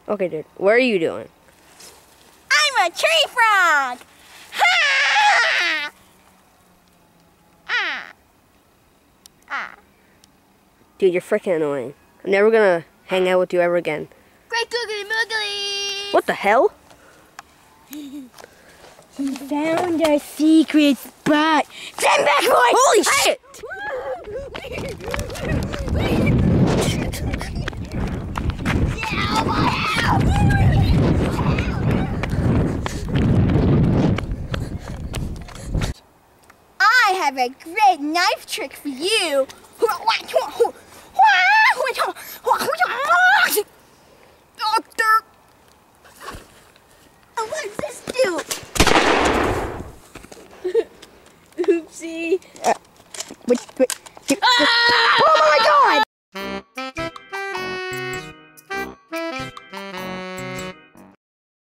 Okay, dude. What are you doing? I'm a tree frog! Ha! Dude, you're freaking annoying. I'm never gonna hang out with you ever again. Great googly moogly! What the hell? He found our secret spot! Stand back, boy! Holy shit! I have a great knife trick for you!